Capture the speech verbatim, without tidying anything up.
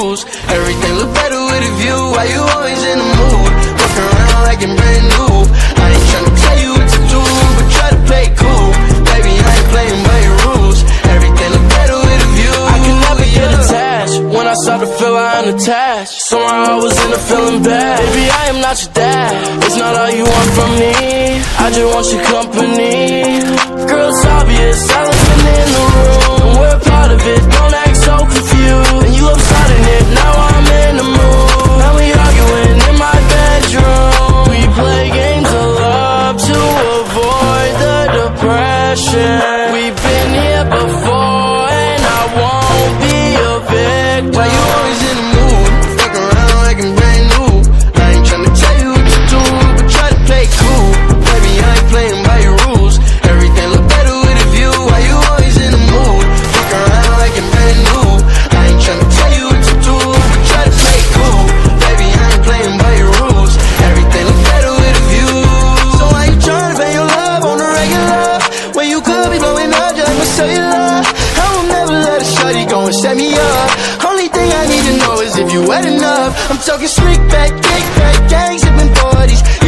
rules. Everything look better with a view. Why you always in the mood? Walk around like you're brand new. I ain't tryna tell you what to do, but try to play cool. Baby, I ain't playing by your rules. Everything look better with a view. I can never get attached. When I start to feel I unattached, somehow I was in a feeling bad. Baby, I am not your dad. It's not all you want from me. I just want your company. Girl, it's obvious, elephant in the room. We're a part of it, don't act so confused. And you love starting it, now I'm in the mood. Now we arguing in my bedroom. We play games of love to avoid the depression. We've been here before and I won't be a victim. Why you always in the mood? Fuck around like I'm brand new. I ain't tryna tell you what to do, but try to play cool. Baby, I ain't playing by your rules. Everything look better with a view. Why you always in the mood? Fuck around like I'm brand new. I ain't tryna tell you what to do, but try to play cool. Baby, I ain't playing by your rules. Everything look better with a view. So why you tryna pay your love on the regular when you could be blowing up just for cellular? I will never let a shawty go and set me up. Only thing I need to know is if you wet enough. I'm talking slick back, kick back, gang sipping forties.